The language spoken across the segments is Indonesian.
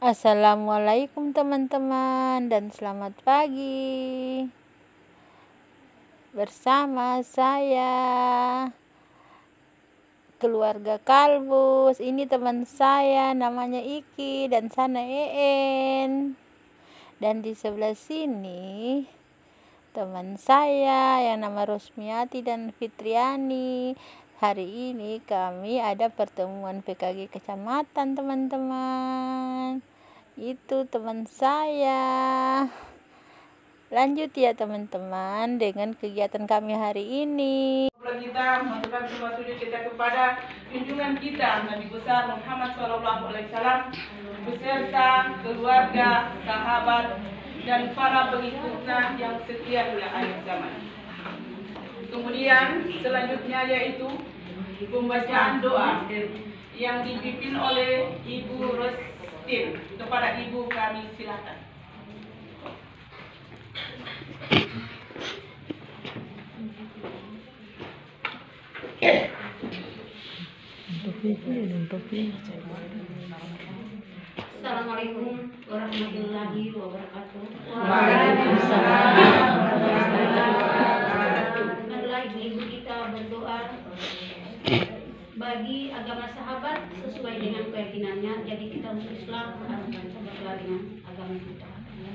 Assalamualaikum teman-teman dan selamat pagi. Bersama saya keluarga Kalbus. Ini teman saya namanya Iki dan sana En. Dan di sebelah sini teman saya yang nama Rosmiati dan Fitriani. Hari ini kami ada pertemuan PKG kecamatan teman-teman. Itu teman saya. Lanjut ya teman-teman dengan kegiatan kami hari ini. Kita mengaturkan semua sujud kita kepada junjungan kita Nabi besar Muhammad SAW beserta keluarga, sahabat dan para pengikutnya yang setia hingga akhir zaman. Kemudian selanjutnya yaitu pembacaan doa yang dipimpin oleh Ibu Rustin. Kepada Ibu kami silakan. Assalamualaikum warahmatullahi wabarakatuh. Waalaikumsalam. Marilah ibu kita berdoa bagi agama sahabat sesuai dengan keyakinannya. Jadi kita untuk Islam harus berdoa dengan agama kita.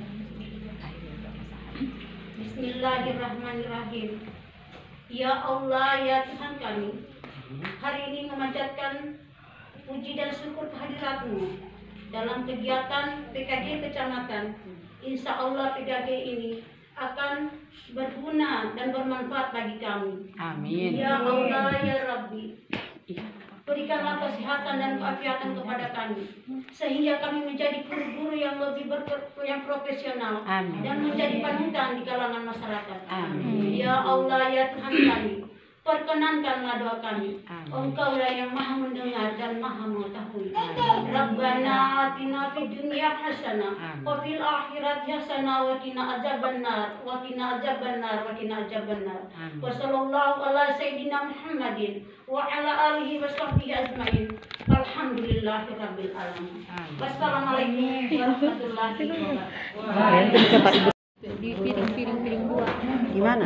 Bismillahirrahmanirrahim. Ya Allah, ya Tuhan kami, hari ini memanjatkan puji dan syukur kehadirat-Mu dalam kegiatan PKG kecamatan. Insya Allah PKG ini akan berguna dan bermanfaat bagi kami. Amin. Ya Allah, ya Rabbi, berikanlah kesehatan dan keafiatan kepada kami, sehingga kami menjadi guru-guru yang lebih yang profesional. Amin. Dan menjadi panutan di kalangan masyarakat. Amin. Ya Allah, ya Tuhan kami, perkenankanlah doa kami. Engkaulah yang maha mendengar dan maha mengetahui. Rabbana atina fid dunya hasanah wa fil akhirati hasanah wa qina adzabannar wa qina adzabannar wa qina adzabannar. Wa sallallahu ala sayyidina Muhammadin wa ala alihi wa sahbihi ajmain. Alhamdulillahirabbil alamin. Wassalamualaikum warahmatullahi wabarakatuh. Di piring dua. Gimana?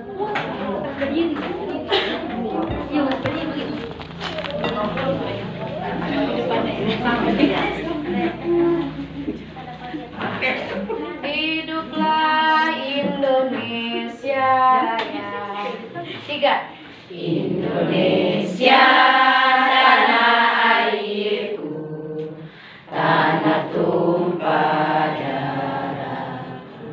Hiduplah Indonesia Raya. 3. Indonesia tanah airku, tanah tumpah darahku.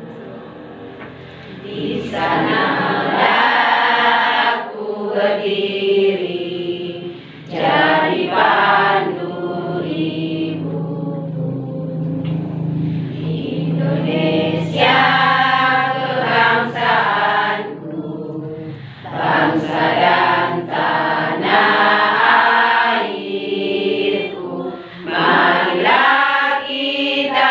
Di sanalah aku berdiri, jadi pandu ibuku. Indonesia kebangsaanku, bangsa dan tanah airku. Marilah kita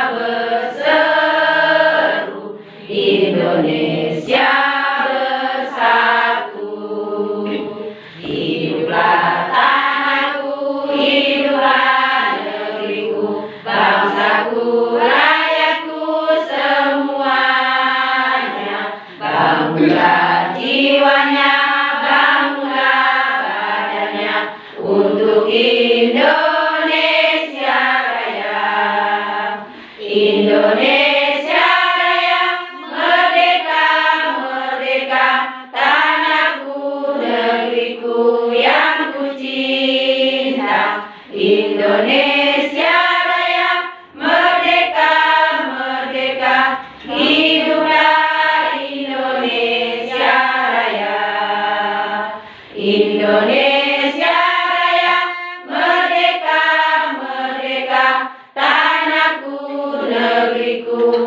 berseru, Indonesia bersatu. Hiduplah tanahku, hiduplah negeriku, bangsaku, rakyatku semuanya. Bangunlah jiwanya, bangunlah badannya untuk Indonesia Raya. Indonesia Raya, merdeka, merdeka, tanahku, negeriku yang ku cinta. Indonesia Raya, merdeka, merdeka, hiduplah Indonesia Raya. Indonesia Raya, merdeka, merdeka, tanahku, negeriku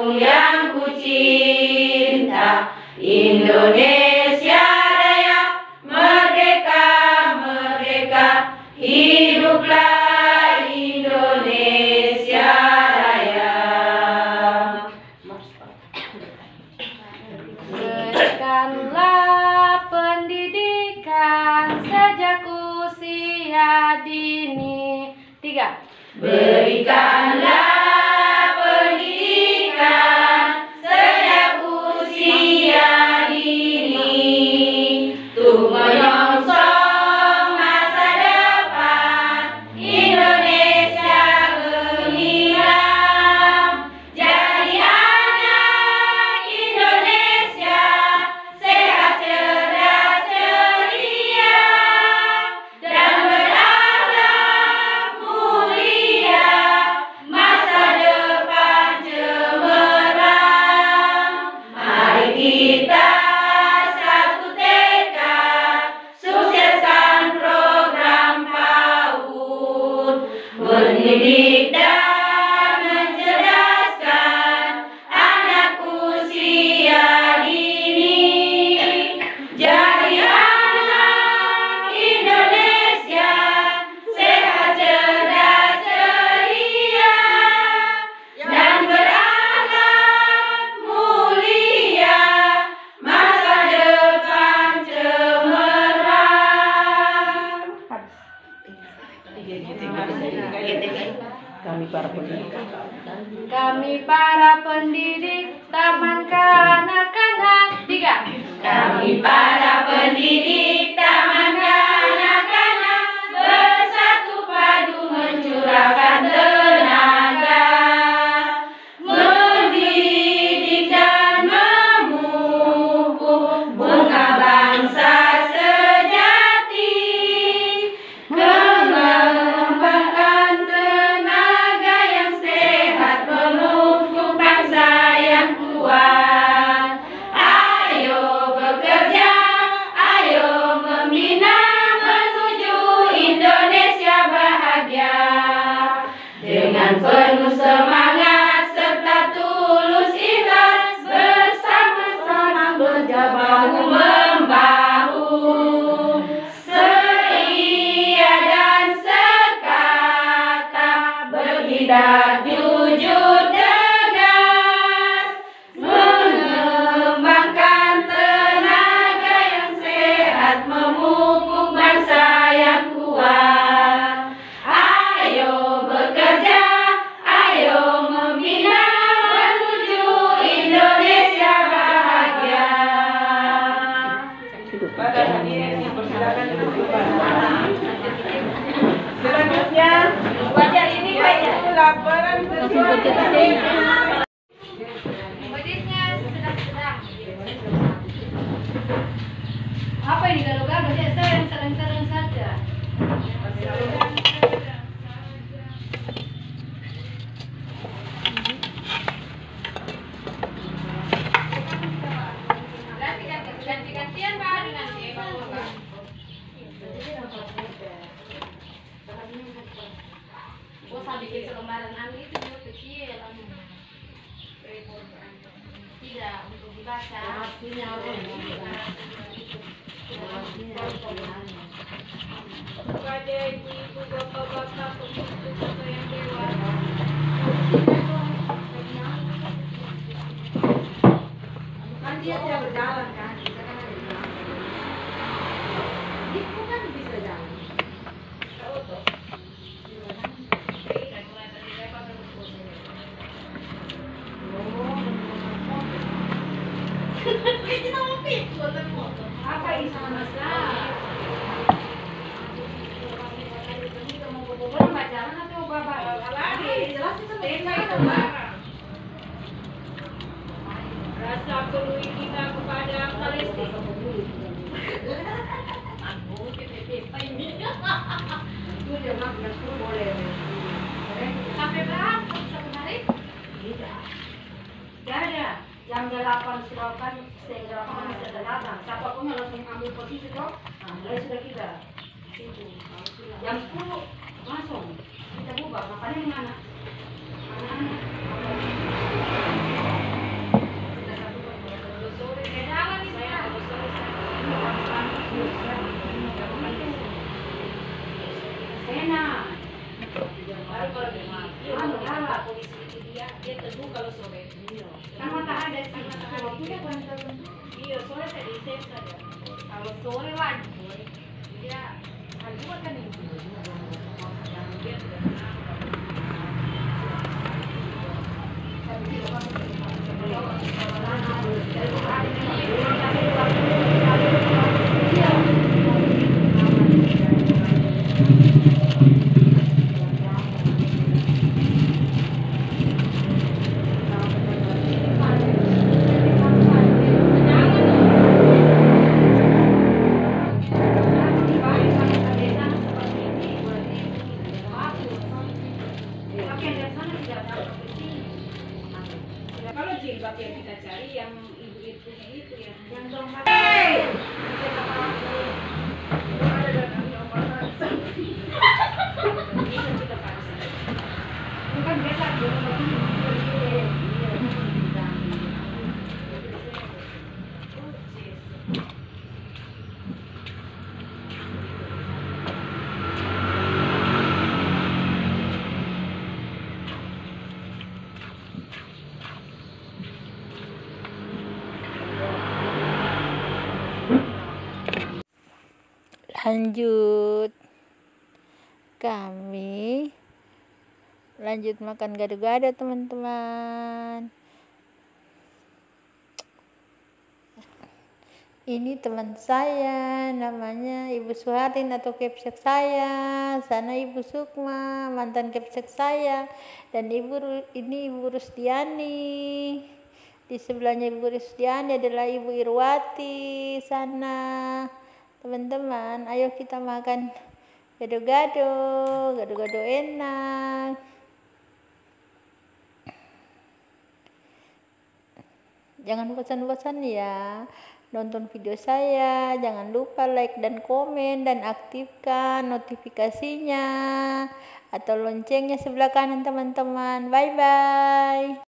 Kami para pendidik. Kami para pendidik Taman Kanak-kanak. 3. Kami para pendidik Taman Kanak-kanak bersatu padu mencurahkan tenaga, mendidik dan memupuk bunga bangsa sejati, mengembangkan tenaga yang sehat, memupuk bangsa yang kuat. Ayo bekerja, ayo membina menuju Indonesia bahagia. Dengan penuh semangat serta tulus ikhlas, bersama-sama berjabahu membahu, seia dan sekata, bertindak jujur tegas, mengembangkan tenaga yang sehat, memupuk bangsa yang kuat. Ayo bekerja, ayo membina menuju Indonesia bahagia. Pada hadirin yang persilakan duduk kembali. Selanjutnya, Wajar ini banyak. laporan ketua. Pedisnya sedang-sedang. Apa ini galau-galau? Saya yang sedang-sedang saja. Ganti-gantian Pak dengan Pak Bapak. Bosan bikin selembaran angin itu juga kecil. Tidak untuk dibaca. Kepada ibu-ibu, bapak-bapak, pemuda yang dewasa. Kan dia tidak berjalan kan? Itu kan bisa jalan. Apa ini masalah? Mau jalan atau bapak? Lagi, jelas itu Rasa peduli kita kepada Palestina. Itu dia bilang suruh boleh. Sampai berapa? Satu hari? Tidak. Tidak ada. Jam 8 silakan setengah 8 bisa datang. Siapapun yang langsung ambil posisi toh, mulai sudah kita. Situ. Jam 10 langsung kita bubar. Makanya di mana? Anak-anak. Enak. Dia teduh kalau sore. Kan matahari dari sini matahari. Waktunya bantal. Iya, sore saya di save saja. Kalau sore wajib. Dia wajib kan ini. Dia sudah Kalau jilbab yang kita cari yang ibu-ibunya itu ya, yang dompet. Bukan biasa Lanjut, kami Lanjut makan gado-gado teman-teman. Ini teman saya, namanya Ibu Suharin atau kepsek saya. Sana Ibu Sukma, mantan kepsek saya. Dan ini Ibu Rusdiani. Di sebelahnya Ibu Rusdiani adalah Ibu Irwati. Sana teman-teman, ayo kita makan gado-gado enak. Jangan bosan-bosan ya nonton video saya, jangan lupa like dan komen dan aktifkan notifikasinya atau loncengnya sebelah kanan teman-teman. Bye bye.